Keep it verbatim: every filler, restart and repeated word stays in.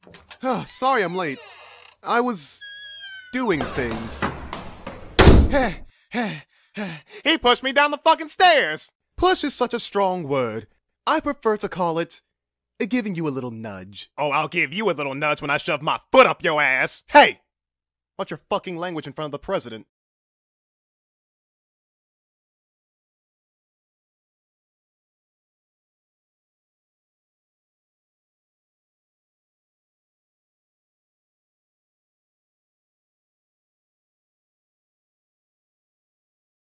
Oh, sorry I'm late. I was doing things. He pushed me down the fucking stairs! Push is such a strong word. I prefer to call it giving you a little nudge. Oh, I'll give you a little nudge when I shove my foot up your ass! Hey! Watch your fucking language in front of the president.